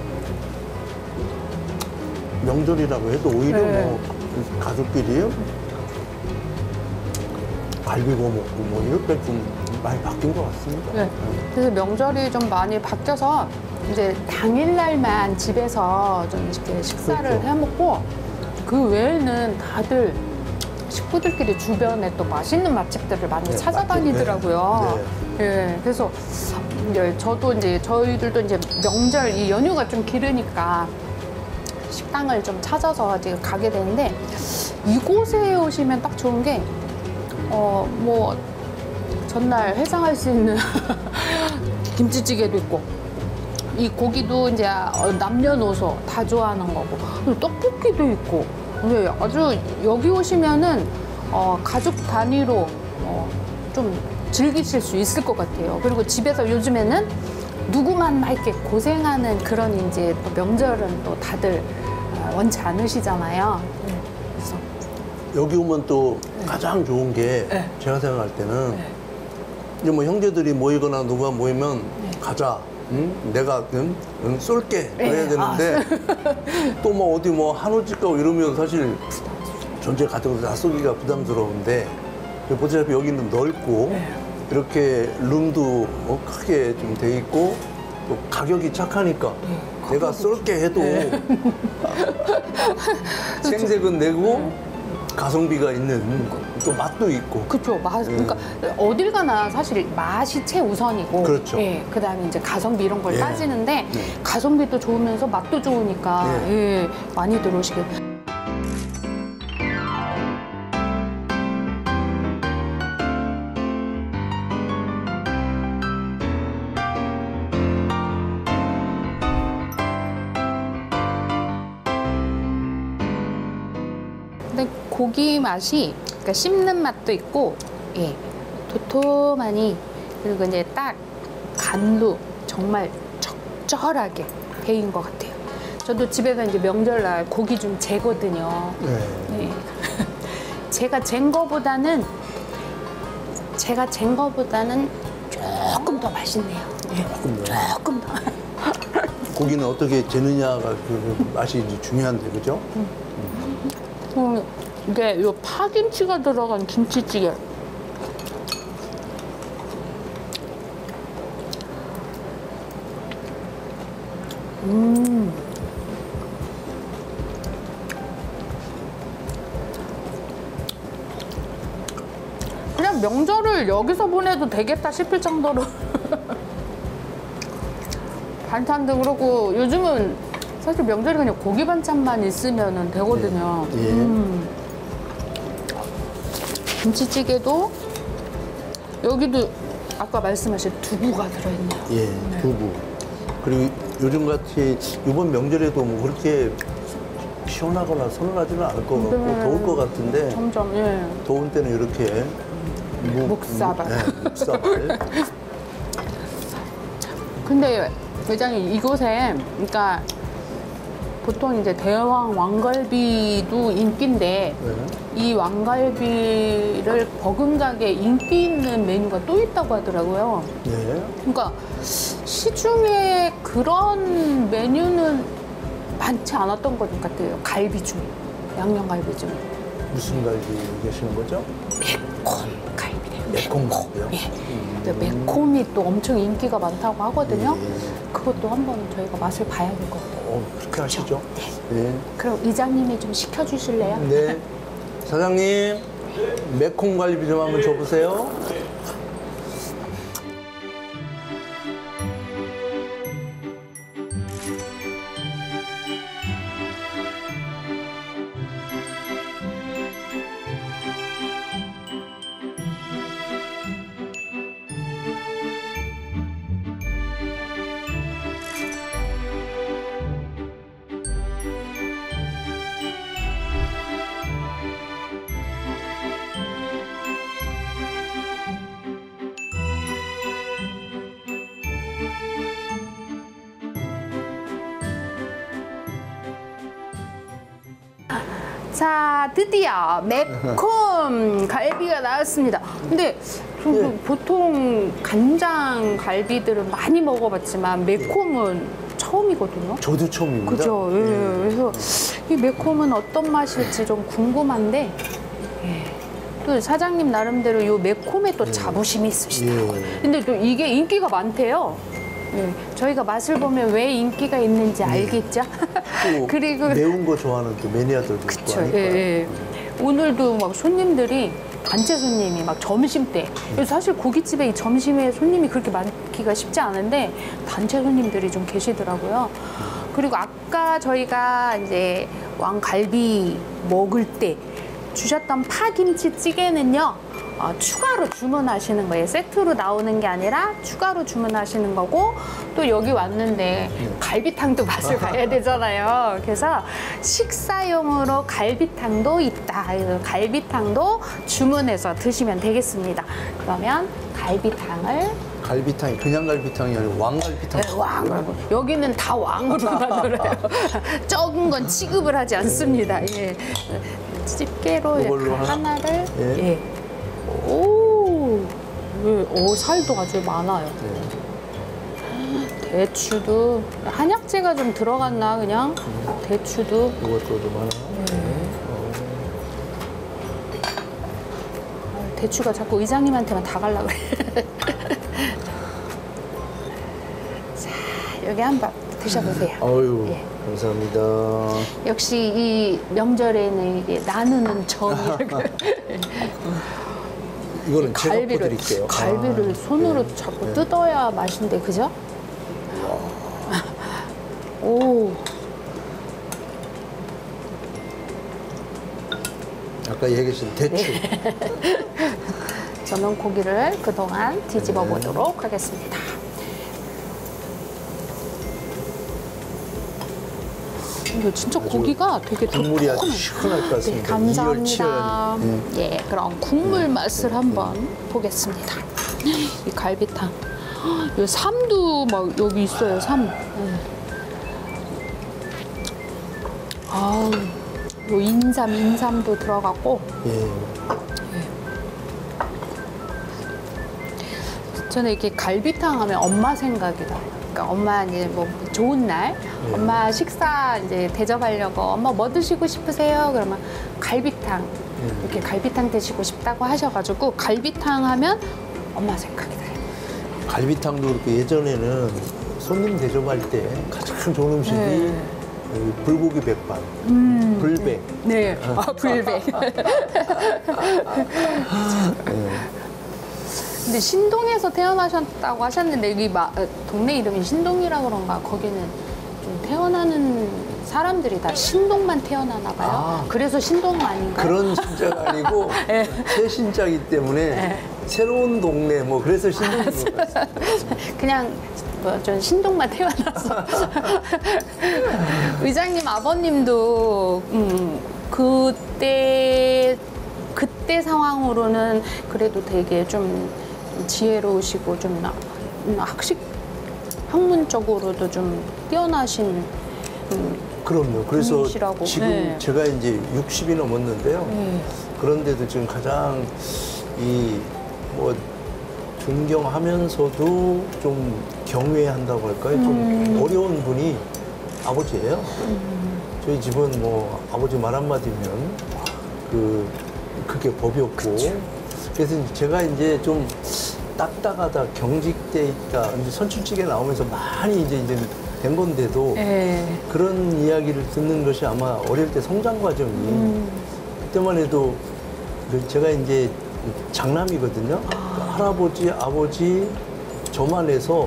Speaker 2: 명절이라고 해도 오히려
Speaker 1: 네.
Speaker 2: 뭐 가족끼리 갈비 구워 먹고 뭐 이렇게 좀 많이 바뀐 것 같습니다.
Speaker 1: 네. 그래서 명절이 좀 많이 바뀌어서 이제 당일날만 집에서 좀 이렇게 식사를
Speaker 2: 그렇죠.
Speaker 1: 해먹고 그 외에는 다들 식구들끼리 주변에 또 맛있는 맛집들을 많이
Speaker 2: 네,
Speaker 1: 찾아다니더라고요.
Speaker 2: 맛집,
Speaker 1: 예, 그래서 이제 저도 이제 저희들도 이제 명절 이 연휴가 좀 길으니까 식당을 좀 찾아서 이제 가게 되는데 이곳에 오시면 딱 좋은 게 어, 뭐 전날 해장할 수 있는 김치찌개도 있고 이 고기도 이제 남녀노소 다 좋아하는 거고 그리고 떡볶이도 있고 네, 아주 여기 오시면은 어, 가족 단위로 어, 좀 즐기실 수 있을 것 같아요. 그리고 집에서 요즘에는 누구만 막 이렇게 고생하는 그런 이제 또 명절은 또 다들 어, 원치 않으시잖아요. 네, 그래서
Speaker 2: 여기 오면 또 가장 좋은 게
Speaker 1: 네.
Speaker 2: 제가 생각할 때는 이제 뭐 형제들이 모이거나 누가 모이면 가자. 응? 내가 응? 응? 쏠게 그래야
Speaker 1: 네.
Speaker 2: 되는데 또 뭐 어디 뭐 한우집 가고 이러면 사실 전체 같은 거 다 쏘기가 부담스러운데 보시다시피 여기는 넓고 이렇게 룸도 뭐 크게 좀 돼 있고 또 가격이 착하니까 내가 쏠게 해도 생색은 내고 가성비가 있는 또 맛도 있고
Speaker 1: 그렇죠. 맛, 그러니까 어딜 가나 사실 맛이 최우선이고,
Speaker 2: 그렇죠.
Speaker 1: 예, 그다음에 이제 가성비 이런 걸
Speaker 2: 예.
Speaker 1: 따지는데
Speaker 2: 네.
Speaker 1: 가성비도 좋으면서 맛도 좋으니까
Speaker 2: 네.
Speaker 1: 예, 많이 들어오시게. 근데 고기 맛이 그러니까 씹는 맛도 있고, 예, 도톰하니 그리고 이제 딱 간도 정말 적절하게 배인 것 같아요. 저도 집에서 이제 명절날 고기 좀 재거든요.
Speaker 2: 네.
Speaker 1: 네. 제가 잰 거보다는 제가 잰 거보다는 조금 더 맛있네요. 예,
Speaker 2: 조금 더.
Speaker 1: 조금 더.
Speaker 2: 고기는 어떻게 재느냐가 그 맛이 이제 중요한데 그죠?
Speaker 1: 음, 이게 요 파김치가 들어간 김치찌개. 음. 그냥 명절을 여기서 보내도 되겠다 싶을 정도로 반찬도 그렇고 요즘은 사실 명절에 그냥 고기 반찬만 있으면 되거든요.
Speaker 2: 예.
Speaker 1: 음. 김치찌개도 여기도 아까 말씀하신 두부가 들어있네요.
Speaker 2: 예, 두부. 그리고 요즘 같이 이번 명절에도 뭐 그렇게 시원하거나 선선하지는 않을 것 같고
Speaker 1: 네.
Speaker 2: 더울 것 같은데
Speaker 1: 점점 예.
Speaker 2: 더운 때는 이렇게 묵,
Speaker 1: 묵사발.
Speaker 2: 네, 묵사발.
Speaker 1: 근데 회장님 이곳에 그러니까 보통 이제 대왕 왕갈비도 인기인데
Speaker 2: 네.
Speaker 1: 이 왕갈비를 버금가게 인기 있는 메뉴가 또 있다고 하더라고요.
Speaker 2: 네.
Speaker 1: 그러니까 시중에 그런 메뉴는 많지 않았던 것 같아요. 갈비 중에, 양념갈비 중에.
Speaker 2: 무슨 갈비 얘기하시는 거죠?
Speaker 1: 매콤 갈비래요.
Speaker 2: 매콤 갈비요?
Speaker 1: 예. 근데 매콤이 또 엄청 인기가 많다고 하거든요.
Speaker 2: 예.
Speaker 1: 그것도 한번 저희가 맛을 봐야 될 것 같아요.
Speaker 2: 어, 그렇게 하시죠?
Speaker 1: 네.
Speaker 2: 네.
Speaker 1: 그럼 이장님이 좀 시켜주실래요?
Speaker 2: 네. 사장님, 매콤 갈비 좀 한번 줘보세요.
Speaker 1: 자, 드디어 매콤 갈비가 나왔습니다. 근데 저도
Speaker 2: 예.
Speaker 1: 보통 간장 갈비들은 많이 먹어봤지만 매콤은 처음이거든요.
Speaker 2: 저도 처음입니다.
Speaker 1: 그죠? 예.
Speaker 2: 네.
Speaker 1: 그래서 이 매콤은 어떤 맛일지 좀 궁금한데, 예. 또 사장님 나름대로 이 매콤에 또 자부심이 있으시더라고요.
Speaker 2: 예.
Speaker 1: 근데 또 이게 인기가 많대요. 예. 저희가 맛을 보면 왜 인기가 있는지 알겠죠?
Speaker 2: 또
Speaker 1: 그리고
Speaker 2: 매운 거 좋아하는 또 매니아들도 있고
Speaker 1: 그쵸.
Speaker 2: 하니까.
Speaker 1: 예, 예. 오늘도 막 손님들이 단체 손님이 막 점심 때 그래서 사실 고깃집에 이 점심에 손님이 그렇게 많기가 쉽지 않은데 단체 손님들이 좀 계시더라고요. 그리고 아까 저희가 이제 왕갈비 먹을 때 주셨던 파김치 찌개는요, 어, 추가로 주문하시는 거예요. 세트로 나오는 게 아니라 추가로 주문하시는 거고, 또 여기 왔는데 갈비탕도 맛을 봐야 되잖아요. 그래서 식사용으로 갈비탕도 있다. 그래서 갈비탕도 주문해서 드시면 되겠습니다. 그러면 갈비탕을
Speaker 2: 갈비탕이 그냥 갈비탕이 아니고 왕갈비탕.
Speaker 1: 네, 왕으로. 여기는 다 왕으로 만들어요. 적은 건 취급을 하지 않습니다. 예. 집게로
Speaker 2: 이걸로
Speaker 1: 이렇게
Speaker 2: 하나?
Speaker 1: 하나를.
Speaker 2: 예.
Speaker 1: 예. 오, 예. 오, 살도 아주 많아요.
Speaker 2: 네.
Speaker 1: 대추도 한약재가 좀 들어갔나 그냥 대추도.
Speaker 2: 이것도 좀 하나.
Speaker 1: 아, 대추가 자꾸 의장님한테만 다 갈라 그래. 자, 여기 한번 드셔보세요.
Speaker 2: 어유,
Speaker 1: 예.
Speaker 2: 감사합니다.
Speaker 1: 역시 이 명절에는 이게 나누는 정이라고.
Speaker 2: 이거는 제가
Speaker 1: 갈비를
Speaker 2: 드릴게요.
Speaker 1: 갈비를
Speaker 2: 아,
Speaker 1: 손으로
Speaker 2: 네.
Speaker 1: 자꾸
Speaker 2: 네.
Speaker 1: 뜯어야 맛인데 그죠? 오,
Speaker 2: 아까 얘기하신 대추.
Speaker 1: 저는 고기를 그동안 뒤집어 보도록 하겠습니다. 이거 진짜 고기가 되게
Speaker 2: 국물이 아주
Speaker 1: 뜨거워요.
Speaker 2: 시원할 것
Speaker 1: 네,
Speaker 2: 같습니다.
Speaker 1: 감사합니다.
Speaker 2: 이열치열.
Speaker 1: 예, 그럼 국물 맛을 한번 보겠습니다. 이 갈비탕. 이 삼도 막 여기 있어요, 삼. 예. 아우, 요 인삼, 인삼도 들어갔고.
Speaker 2: 예.
Speaker 1: 저는 이렇게 갈비탕 하면 엄마 생각이다. 그러니까 엄마 이제 뭐 좋은 날,
Speaker 2: 네.
Speaker 1: 엄마 식사 이제 대접하려고 엄마 뭐 드시고 싶으세요? 그러면 갈비탕.
Speaker 2: 네.
Speaker 1: 이렇게 갈비탕 드시고 싶다고 하셔가지고 갈비탕 하면 엄마 생각이다.
Speaker 2: 갈비탕도 그렇게 예전에는 손님 대접할 때 가장 좋은 음식이
Speaker 1: 네.
Speaker 2: 이 불고기 백반,
Speaker 1: 음,
Speaker 2: 불백.
Speaker 1: 네, 아, 불백. 근데 신동에서 태어나셨다고 하셨는데 여기 마, 동네 이름이 신동이라 그런가 거기는 좀 태어나는 사람들이 다 신동만 태어나나 봐요.
Speaker 2: 아.
Speaker 1: 그래서 신동 아닌가요?
Speaker 2: 그런 신자가 아니고
Speaker 1: 네.
Speaker 2: 새 신자이기 때문에 새로운 동네 뭐 그래서 신동인 것 같아요.
Speaker 1: 그냥 뭐 전 신동만 태어나서 의장님 아버님도 음, 그때 그때 그때 상황으로는 그래도 되게 좀 지혜로우시고 좀 학식 학문적으로도 좀 뛰어나신 음,
Speaker 2: 그럼요. 그래서
Speaker 1: 분이시라고.
Speaker 2: 지금
Speaker 1: 네.
Speaker 2: 제가 이제 육십이 넘었는데요.
Speaker 1: 네.
Speaker 2: 그런데도 지금 가장 이 뭐 존경하면서도 좀 경외한다고 할까요? 좀
Speaker 1: 음.
Speaker 2: 어려운 분이 아버지예요. 저희 집은 뭐 아버지 말 한마디면 그 그게 법이었고. 그래서 제가 이제 좀 딱딱하다, 경직돼 있다. 이제 선출직에 나오면서 많이 이제 이제 된 건데도
Speaker 1: 네.
Speaker 2: 그런 이야기를 듣는 것이 아마 어릴 때 성장 과정이
Speaker 1: 음.
Speaker 2: 그때만 해도 그 제가 이제 장남이거든요. 아. 할아버지, 아버지 저만 해서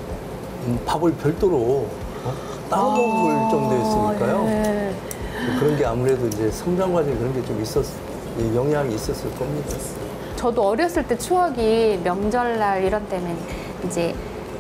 Speaker 2: 음, 밥을 별도로 어? 따로 먹을
Speaker 1: 아,
Speaker 2: 정도였으니까요.
Speaker 1: 예.
Speaker 2: 그런 게 아무래도 이제 성장 과정에 그런 게 좀 있었, 영향이 있었을 겁니다.
Speaker 1: 저도 어렸을 때 추억이 명절날 이런 때는 이제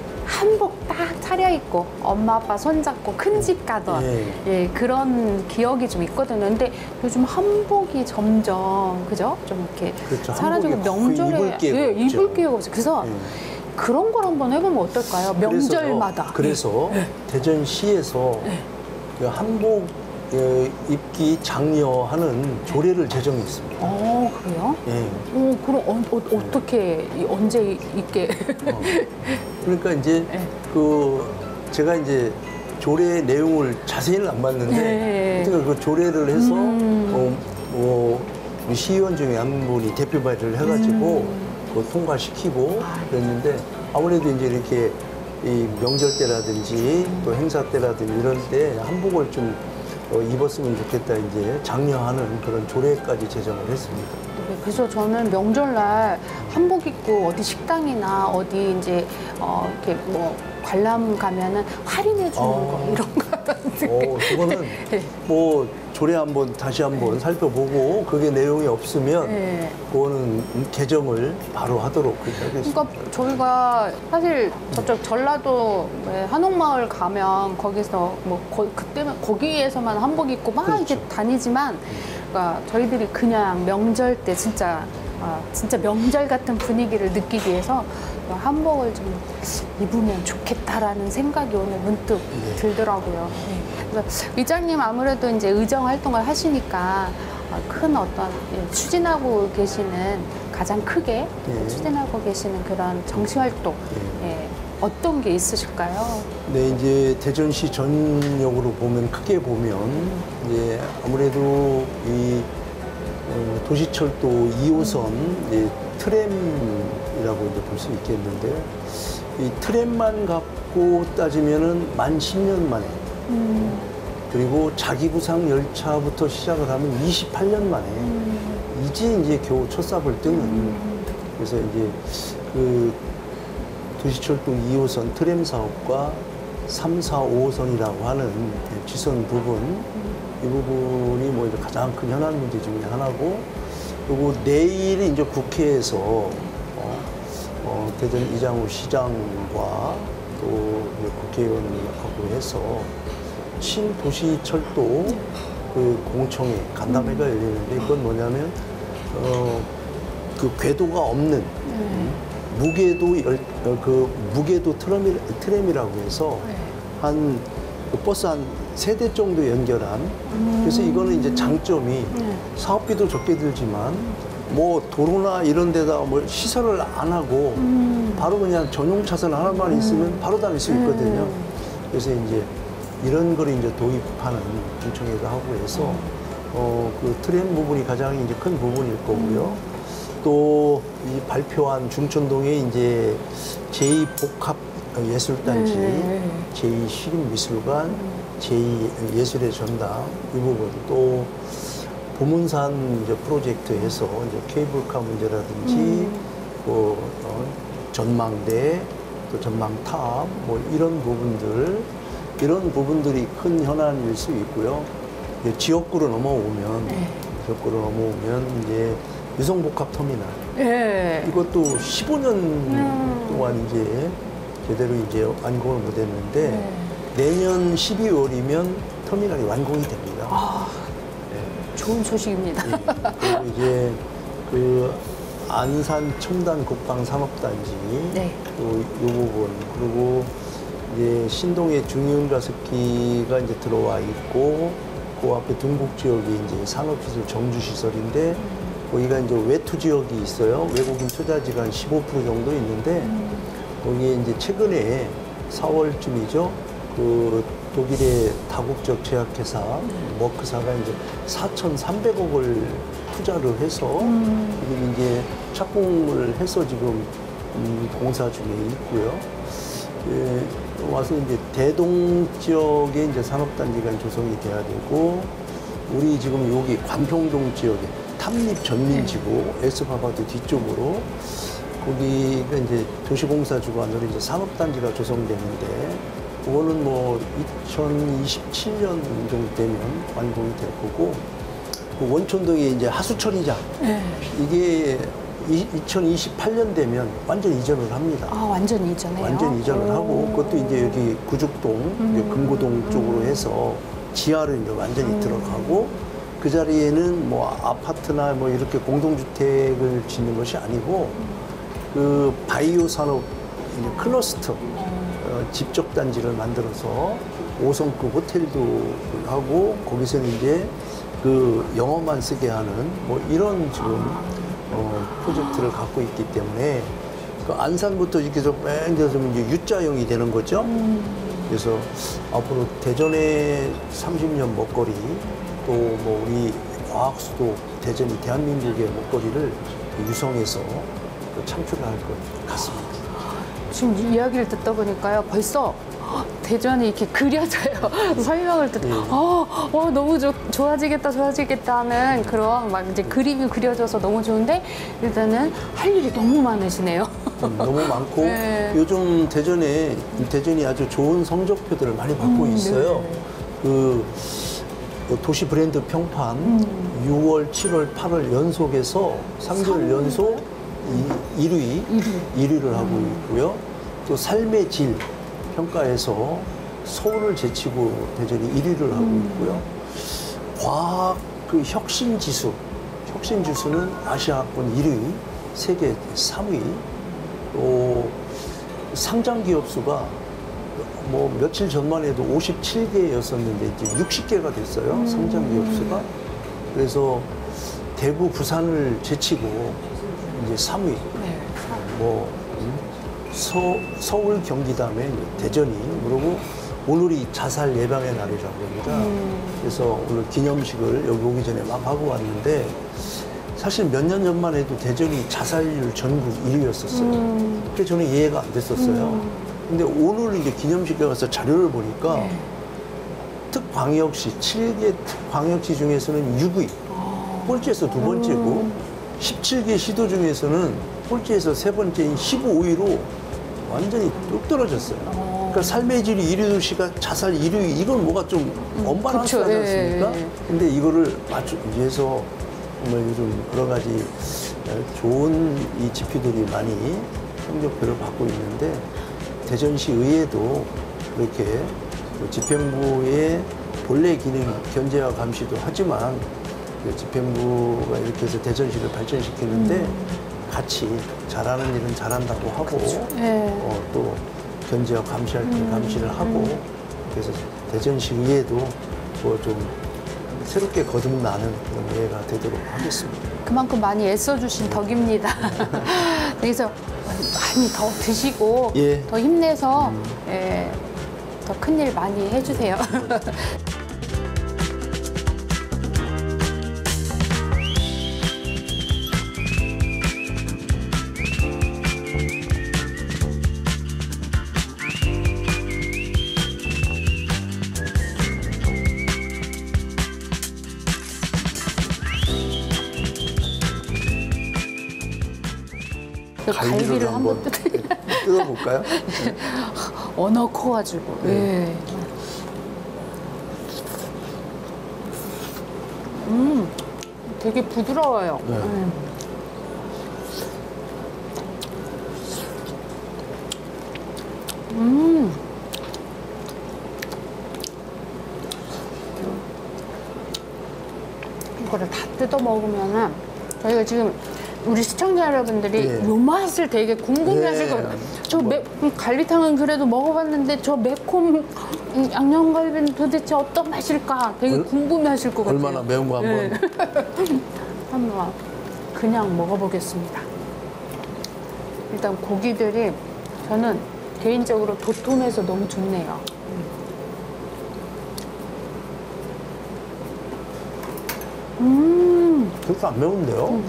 Speaker 1: 한복 딱 차려입고 엄마 아빠 손잡고 큰 집 가던
Speaker 2: 예.
Speaker 1: 예, 그런 기억이 좀 있거든요. 근데 요즘 한복이 점점 그죠? 좀 이렇게
Speaker 2: 그렇죠.
Speaker 1: 사라지고
Speaker 2: 한복이 거의
Speaker 1: 명절에
Speaker 2: 입을 기회가
Speaker 1: 예,
Speaker 2: 없죠.
Speaker 1: 입을 기회가 없어요. 그래서
Speaker 2: 예.
Speaker 1: 그런 걸 한번 해보면 어떨까요? 명절마다.
Speaker 2: 그래서, 그래서 대전시에서 그 한복 예, 입기 장려하는 조례를 제정했습니다.
Speaker 1: 어, 그래요?
Speaker 2: 예.
Speaker 1: 어, 그럼 어, 어, 어떻게 이- 언제 있게?
Speaker 2: 어. 그러니까 이제
Speaker 1: 네.
Speaker 2: 그 제가 이제 조례 내용을 자세히는 안 봤는데
Speaker 1: 네.
Speaker 2: 그러니까 그 조례를 해서
Speaker 1: 음.
Speaker 2: 어, 뭐 우리 시의원 중에 한 분이 대표 발의를 해가지고
Speaker 1: 음.
Speaker 2: 그거 통과시키고 그랬는데 아무래도 이제 이렇게 이 명절 때라든지 또 행사 때라든지 이런 때 한복을 좀 어, 입었으면 좋겠다 이제 장려하는 그런 조례까지 제정을 했습니다.
Speaker 1: 네, 그래서 저는 명절날 한복 입고 어디 식당이나 어디 이제 어 이렇게 뭐 관람 가면은 할인해 주는
Speaker 2: 어.
Speaker 1: 거 이런 거
Speaker 2: 어, 그거는
Speaker 1: 네.
Speaker 2: 뭐 조례 한번 다시 한번 살펴보고 그게 내용이 없으면
Speaker 1: 네.
Speaker 2: 그거는 개정을 바로 하도록 그렇게 하겠습니다.
Speaker 1: 그러니까 저희가 사실 저쪽 전라도 왜 한옥마을 가면 거기서 뭐 거, 그때는 거기에서만 한복 입고 막
Speaker 2: 그렇죠.
Speaker 1: 이렇게 다니지만 그러니까 저희들이 그냥 명절 때 진짜 아, 진짜 명절 같은 분위기를 느끼기 위해서 한복을 좀 입으면 좋겠다라는 생각이 오늘 문득
Speaker 2: 네.
Speaker 1: 들더라고요. 네. 그래서 의장님 아무래도 이제 의정 활동을 하시니까 큰 어떤 추진하고 계시는 가장 크게
Speaker 2: 네.
Speaker 1: 추진하고 계시는 그런 정치 활동 예, 어떤 게 있으실까요?
Speaker 2: 네, 이제 대전시 전역으로 보면 크게 보면 이제 아무래도 이 어, 도시철도 이 호선 이제 트램이라고 이제 볼 수 있겠는데요. 이 트램만 갖고 따지면은 만 십 년 만에
Speaker 1: 음,
Speaker 2: 그리고 자기구상 열차부터 시작을 하면 이십팔 년 만에
Speaker 1: 음,
Speaker 2: 이제 이제 겨우 첫 삽을 뜨는
Speaker 1: 음,
Speaker 2: 그래서 이제 그 도시철도 이 호선 트램 사업과 삼, 사, 오 호선이라고 하는 지선 부분 이 부분이 뭐 이제 가장 큰 현안 문제 중에 하나고 그리고 내일 이제 국회에서 어, 어, 대전 이장우 시장과 또 이제 국회의원하고 해서 신도시철도 그 공청회 간담회가 열리는데 이건 뭐냐면 어, 그 궤도가 없는
Speaker 1: 네.
Speaker 2: 무궤도 열, 어, 그 무궤도 트램이, 트램이라고 해서
Speaker 1: 네.
Speaker 2: 한그 버스 한 세 대 정도 연결한 그래서 이거는 이제 장점이
Speaker 1: 네.
Speaker 2: 사업비도 적게 들지만 뭐 도로나 이런 데다 뭐 시설을 안 하고
Speaker 1: 음.
Speaker 2: 바로 그냥 전용 차선 하나만 있으면 바로 다닐 수 있거든요.
Speaker 1: 음.
Speaker 2: 그래서 이제 이런 걸 이제 도입하는 공청회도 하고 해서 어, 그 트램 부분이 가장 이제 큰 부분일 거고요. 또 이 발표한 중천동에 이제 제이 복합 예술단지,
Speaker 1: 네.
Speaker 2: 제이 시립미술관, 제이 예술의 전당 이 부분 또 보문산 이제 프로젝트에서 이제 케이블카 문제라든지
Speaker 1: 음.
Speaker 2: 뭐 어, 전망대 또 전망탑 뭐 이런 부분들 이런 부분들이 큰 현안일 수 있고요. 이제 지역구로 넘어오면
Speaker 1: 네.
Speaker 2: 지역구로 넘어오면 이제 유성복합 터미널
Speaker 1: 예.
Speaker 2: 이것도 십오 년
Speaker 1: 음.
Speaker 2: 동안 이제 제대로 이제 완공을 못했는데
Speaker 1: 네.
Speaker 2: 내년 십이월이면 터미널이 완공이 됩니다.
Speaker 1: 아,
Speaker 2: 네.
Speaker 1: 좋은 소식입니다.
Speaker 2: 예. 그리고 이제 그 안산 첨단 국방 산업단지
Speaker 1: 네.
Speaker 2: 또 이 부분 그리고 이제 신동의 중형 가습기가 이제 들어와 있고 그 앞에 등북 지역이 이제 산업시설 정주 시설인데 거기가 이제 외투 지역이 있어요. 외국인 투자지가 한 십오 퍼센트 정도 있는데 거기에 이제 최근에 사월쯤이죠. 그 독일의 다국적 제약회사 머크사가 이제 사천삼백억을 투자를 해서 지금 이제 착공을 해서 지금 음, 공사 중에 있고요. 예, 와서 이제 대동 지역에 이제 산업단지가 조성이 돼야 되고 우리 지금 여기 관평동 지역에 탐립 전민지구 에스파바드 뒤쪽으로 거기가 이제 도시공사 주관으로 이제 산업단지가 조성되는데 그거는 뭐 이천이십칠 년 정도 되면 완공이 될 거고 그 원촌동에 이제 하수처리장
Speaker 1: 네.
Speaker 2: 이게 이, 이천이십팔 년 되면 완전 이전을 합니다.
Speaker 1: 아, 완전 이전해요?
Speaker 2: 완전 이전을
Speaker 1: 오.
Speaker 2: 하고 그것도 이제 여기 구죽동, 이제 금고동 쪽으로 해서 지하로 이제 완전히 들어가고 그 자리에는 뭐 아파트나 뭐 이렇게 공동주택을 짓는 것이 아니고 그 바이오 산업 이제 클러스터 어, 집적 단지를 만들어서 오 성급 호텔도 하고 거기서는 이제 그 영어만 쓰게 하는 뭐 이런 지금 어, 프로젝트를 갖고 있기 때문에 그 안산부터 이렇게 해서 뺑 돼서 이제 U자형이 되는 거죠. 그래서 앞으로 대전의 삼십 년 먹거리 또 뭐 우리 과학수도 대전이 대한민국의 먹거리를 유성해서 또 창출을 할 것 같습니다.
Speaker 1: 지금 이야기를 듣다 보니까요, 벌써 대전이 이렇게 그려져요. 설명을 듣다.
Speaker 2: 네.
Speaker 1: 어, 어, 너무 좋, 좋아지겠다, 좋아지겠다 하는 그런 막 이제 그림이 그려져서 너무 좋은데, 일단은 할 일이 너무 많으시네요.
Speaker 2: 음, 너무 많고
Speaker 1: 네.
Speaker 2: 요즘 대전에 대전이 아주 좋은 성적표들을 많이 받고
Speaker 1: 음,
Speaker 2: 있어요.
Speaker 1: 네.
Speaker 2: 그 도시 브랜드 평판
Speaker 1: 음.
Speaker 2: 유월, 칠월, 팔월 연속해서 삼 개월 연속 이, 일 위, 일 위를 하고 있고요. 또 삶의 질 평가에서 서울을 제치고 대전이 일 위를 하고 있고요. 과학 그 혁신 지수, 혁신 지수는 아시아권 일 위, 세계 삼 위. 또 상장 기업 수가 뭐 며칠 전만 해도 오십칠 개였었는데 이제 육십 개가 됐어요. 상장 기업 수가. 그래서 대구, 부산을 제치고 이제 삼 위.
Speaker 1: 네.
Speaker 2: 뭐 음, 서, 서울, 경기 다음에 대전이 그리고 오늘이 자살 예방의 날이라고 합니다.
Speaker 1: 음.
Speaker 2: 그래서 오늘 기념식을 여기 오기 전에 막 하고 왔는데 사실 몇 년 전만 해도 대전이 자살률 전국 일 위였었어요.
Speaker 1: 음.
Speaker 2: 그래서 저는 이해가 안 됐었어요. 근데 오늘 이제 기념식에 가서 자료를 보니까
Speaker 1: 네.
Speaker 2: 특광역시, 칠 개 특광역시 중에서는 육 위, 꼴찌에서 두 번째고 십칠 개 시도 중에서는 꼴찌에서 세 번째인 십오 위로 완전히 뚝 떨어졌어요. 그러니까 삶의 질이 일 위 도시가 자살 일 위, 이건 뭐가 좀 언밸런스하지
Speaker 1: 그쵸,
Speaker 2: 않습니까?
Speaker 1: 예, 예.
Speaker 2: 근데 이거를 맞추기 위해서 정말 요즘 여러 가지 좋은 이 지표들이 많이 성적표를 받고 있는데 대전시 의회도 그렇게 집행부의 본래 기능 견제와 감시도 하지만 그 집행부가 이렇게 해서 대전시를 발전시키는데
Speaker 1: 음.
Speaker 2: 같이 잘하는 일은 잘한다고 하고
Speaker 1: 네.
Speaker 2: 어, 또 견제와 감시할 때
Speaker 1: 음.
Speaker 2: 감시를 하고 그래서 대전시 의회도 뭐 좀 새롭게 거듭나는 그런 의회가 되도록 하겠습니다.
Speaker 1: 그만큼 많이 애써주신 덕입니다. 그래서 많이 더 드시고
Speaker 2: 예.
Speaker 1: 더 힘내서 예, 더 큰일 많이 해주세요. 그 갈비를 한번 뜯
Speaker 2: 뜯어볼까요?
Speaker 1: 언어 커가지고. 예. 음, 되게 부드러워요.
Speaker 2: 네.
Speaker 1: 음. 음. 이거를 다 뜯어 먹으면은 저희가 지금 우리 시청자 여러분들이
Speaker 2: 예.
Speaker 1: 요 맛을 되게 궁금해하실
Speaker 2: 예.
Speaker 1: 거예요. 저 매, 음, 갈비탕은 그래도 먹어봤는데 저 매콤 음, 양념갈비는 도대체 어떤 맛일까 되게
Speaker 2: 얼-
Speaker 1: 궁금해하실 것 같아요.
Speaker 2: 얼마나 매운 거 한번.
Speaker 1: 예. 한번 그냥 먹어보겠습니다. 일단 고기들이 저는 개인적으로 도톰해서 너무 좋네요. 음.
Speaker 2: 그렇게 안 매운데요?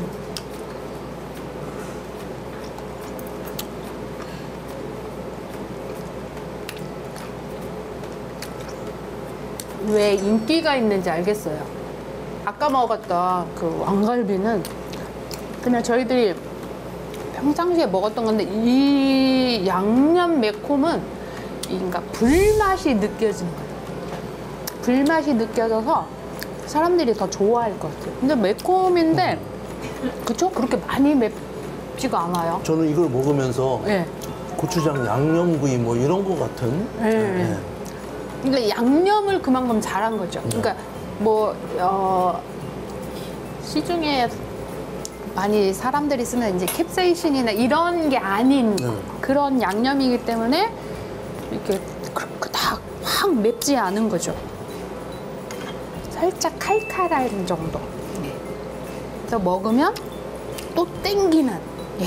Speaker 1: 왜 인기가 있는지 알겠어요. 아까 먹었던 그 왕갈비는 그냥 저희들이 평상시에 먹었던 건데 이 양념 매콤은 그러니까 불맛이 느껴지는 거예요. 불맛이 느껴져서 사람들이 더 좋아할 것 같아요. 근데 매콤인데 그쵸? 그렇게 많이 맵지가 않아요.
Speaker 2: 저는 이걸 먹으면서
Speaker 1: 예.
Speaker 2: 고추장 양념구이 뭐 이런 거 같은.
Speaker 1: 예. 그러니까 양념을 그만큼 잘한 거죠. 그러니까 뭐 어, 시중에 많이 사람들이 쓰는 이제 캡사이신이나 이런 게 아닌
Speaker 2: 네.
Speaker 1: 그런 양념이기 때문에 이렇게 그렇게 다확 맵지 않은 거죠. 살짝 칼칼한 정도. 네. 그래서 먹으면 또 땡기는. 예.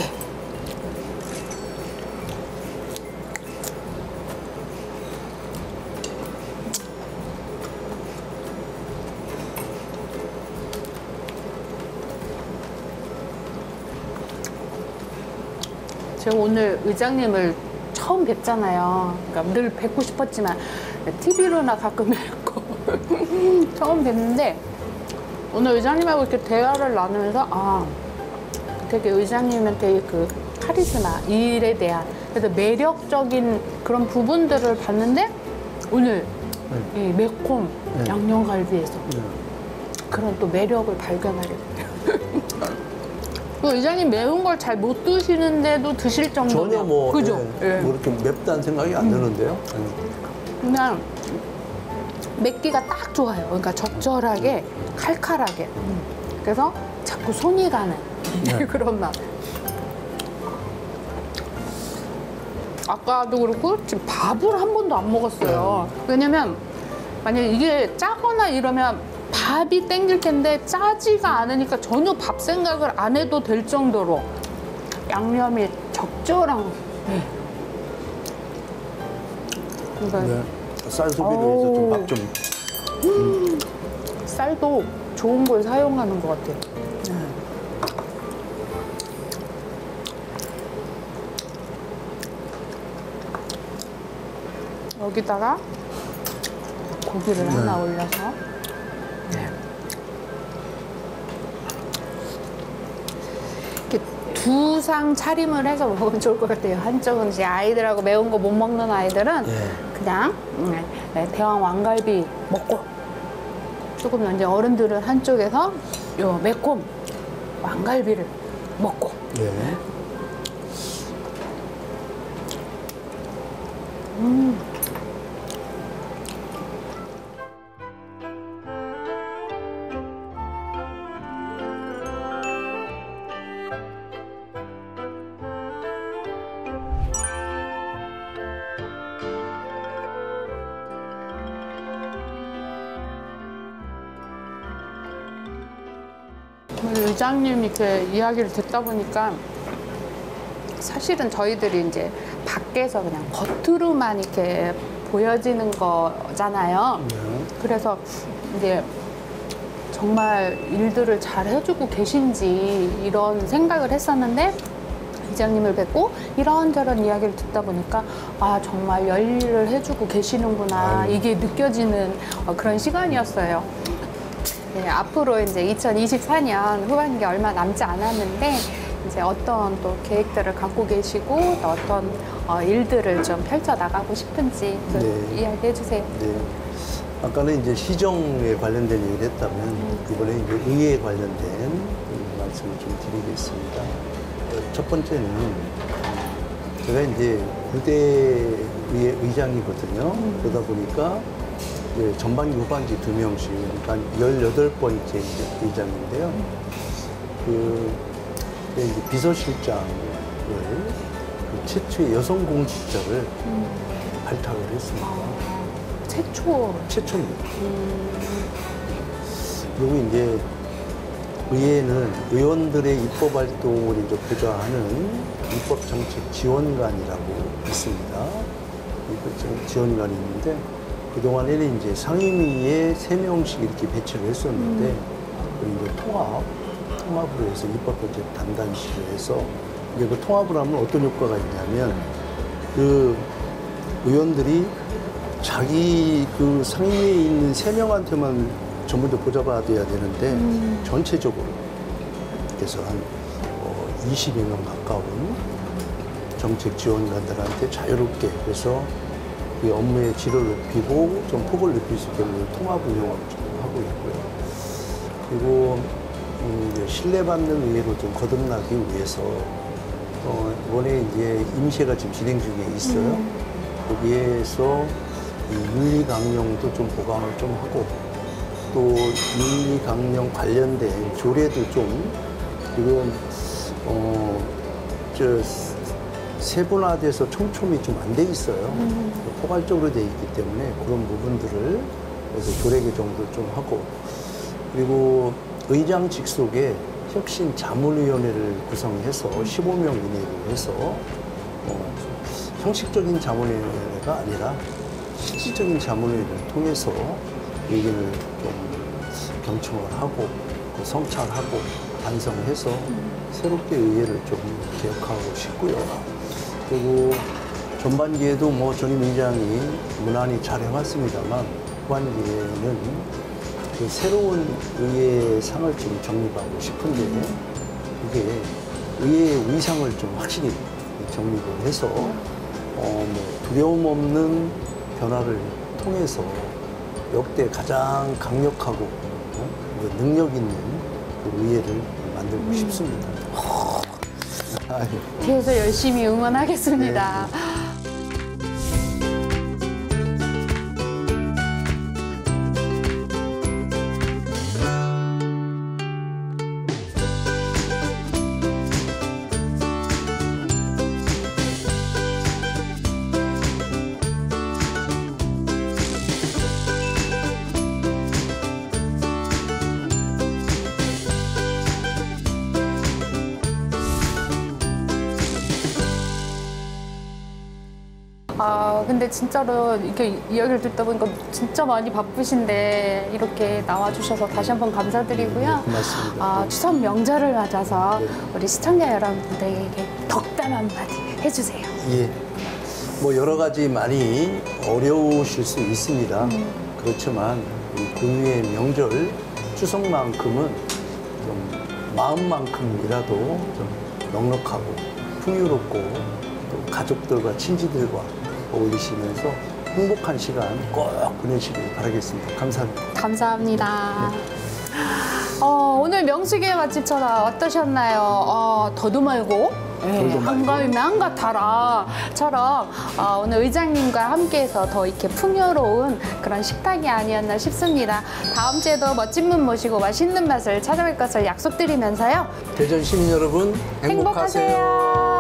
Speaker 1: 제가 오늘 의장님을 처음 뵙잖아요. 그러니까 늘 뵙고 싶었지만 티비로나 가끔 뵙고 처음 뵙는데 오늘 의장님하고 이렇게 대화를 나누면서 아 되게 의장님한테 그 카리스마, 일에 대한 그래서 매력적인 그런 부분들을 봤는데 오늘 이 매콤
Speaker 2: 네.
Speaker 1: 양념갈비에서 그런 또 매력을 발견하게 됐어요. 그 의장님 매운 걸 잘 못 드시는데도 드실 정도면
Speaker 2: 전혀 뭐,
Speaker 1: 그죠?
Speaker 2: 예,
Speaker 1: 예.
Speaker 2: 뭐 이렇게 맵다는 생각이 안 드는데요.
Speaker 1: 그냥 맵기가 딱 좋아요. 그러니까 적절하게 칼칼하게. 그래서 자꾸 손이 가는
Speaker 2: 네.
Speaker 1: 그런 맛. 아까도 그렇고 지금 밥을 한 번도 안 먹었어요. 왜냐면 만약에 이게 짜거나 이러면 밥이 땡길 텐데 짜지가 않으니까 전혀 밥 생각을 안 해도 될 정도로 양념이 적절한. 네. 그러니까
Speaker 2: 네. 쌀 소비를
Speaker 1: 어우.
Speaker 2: 위해서 좀 밥 좀.
Speaker 1: 쌀도 좋은 걸 사용하는 것 같아요. 여기다가 고기를 하나 올려서 이렇게 두 상 차림을 해서 먹으면 좋을 것 같아요. 한쪽은 이제 아이들하고 매운 거 못 먹는 아이들은
Speaker 2: 예.
Speaker 1: 그냥 음, 네, 대왕 왕갈비 먹고 조금 이제 어른들은 한쪽에서 요 매콤 왕갈비를 먹고
Speaker 2: 예.
Speaker 1: 오늘 의장님 이렇게 이야기를 듣다 보니까 사실은 저희들이 이제 밖에서 그냥 겉으로만 이렇게 보여지는 거잖아요. 그래서 이제 정말 일들을 잘 해주고 계신지 이런 생각을 했었는데 이장님을 뵙고 이런저런 이야기를 듣다 보니까 아 정말 열일을 해주고 계시는구나 이게 느껴지는 어, 그런 시간이었어요. 네, 앞으로 이제 이천이십사 년 후반기 얼마 남지 않았는데 이제 어떤 또 계획들을 갖고 계시고 또 어떤 어, 일들을 좀 펼쳐 나가고 싶은지 좀
Speaker 2: 네.
Speaker 1: 이야기해 주세요.
Speaker 2: 네. 아까는 이제 시정에 관련된 얘기를 했다면 이번에 이제 의회에 관련된 말씀을 좀 드리겠습니다. 첫 번째는 제가 이제 구대의회 의장이거든요. 그러다 보니까 이제 전반기, 후반기 두 명씩, 그러니까 열여덟 번째 이제 의장인데요. 그 이제 비서실장을 그 최초의 여성 공직자를
Speaker 1: 음.
Speaker 2: 발탁을 했습니다.
Speaker 1: 최초.
Speaker 2: 최초입니다. 그리고 이제 의회는 의원들의 입법 활동을 이제 보좌하는 입법정책 지원관이라고 있습니다. 입법정책 지원관이 있는데 그동안에는 이제 상임위에 세 명씩 이렇게 배치를 했었는데
Speaker 1: 음.
Speaker 2: 그리고 이제 통합, 통합으로 해서 입법정책 담당실을 해서 이제 그 통합을 하면 어떤 효과가 있냐면 그 의원들이 자기 그 상임위에 있는 세 명한테만 전부 다 보좌받아야 되는데
Speaker 1: 음.
Speaker 2: 전체적으로 그래서 한 어, 이십여 명 가까운 정책 지원관들한테 자유롭게 그래서 이 업무의 질을 높이고 좀 폭을 높일 수 있게 통합 운영을 좀 하고 있고요. 그리고 음, 이제 신뢰받는 의회로 좀 거듭나기 위해서 어, 원래 이제 임시회가 지금 진행 중에 있어요.
Speaker 1: 음.
Speaker 2: 거기에서 이 윤리강령도 좀 보강을 좀 하고 또 윤리강령 관련된 조례도 좀 지금 어, 저 세분화돼서 촘촘히 좀 안 돼 있어요.
Speaker 1: 음.
Speaker 2: 포괄적으로 돼 있기 때문에 그런 부분들을 그래서 조례 개정도 좀 하고 그리고 의장 직속에 혁신 자문위원회를 구성해서 십오 명 이내로 해서 어, 형식적인 자문위원회가 아니라 실질적인 자문회의를 통해서 의견을 좀 경청을 하고 그 성찰하고 반성해서 새롭게 의회를 좀 개혁하고 싶고요. 그리고 전반기에도 뭐 전임 의장이 무난히 잘 해왔습니다만 후반기에는 그 새로운 의회 상을 좀 정립하고 싶은데 이게 의회의 위상을 좀 확실히 정립을 해서 어, 뭐 두려움 없는 변화를 통해서 역대 가장 강력하고 어? 능력 있는 그 의회를 만들고
Speaker 1: 음.
Speaker 2: 싶습니다. 아유.
Speaker 1: 뒤에서 열심히 응원하겠습니다. 아, 근데 진짜로 이렇게 이야기를 듣다 보니까 진짜 많이 바쁘신데 이렇게 나와주셔서 다시 한번 감사드리고요.
Speaker 2: 네, 고맙습니다.
Speaker 1: 아, 추석 명절을 맞아서
Speaker 2: 네.
Speaker 1: 우리 시청자 여러분들에게 덕담 한마디 해주세요.
Speaker 2: 예. 뭐 여러 가지 많이 어려우실 수 있습니다.
Speaker 1: 음.
Speaker 2: 그렇지만 이 고유의 명절 추석만큼은 좀 마음만큼이라도 좀 넉넉하고 풍요롭고 또 가족들과 친지들과 어울리시면서 행복한 시간 꼭 보내시길 바라겠습니다. 감사합니다.
Speaker 1: 감사합니다. 어, 오늘 명수기의 맛집 전화 어떠셨나요? 어, 더도 말고 예,
Speaker 2: 더도 말고.
Speaker 1: 한가위면 한가타라처럼 어, 오늘 의장님과 함께해서 더 이렇게 풍요로운 그런 식탁이 아니었나 싶습니다. 다음 주에도 멋진 분 모시고 맛있는 맛을 찾아뵐 것을 약속드리면서요.
Speaker 2: 대전 시민 여러분 행복하세요.
Speaker 1: 행복하세요.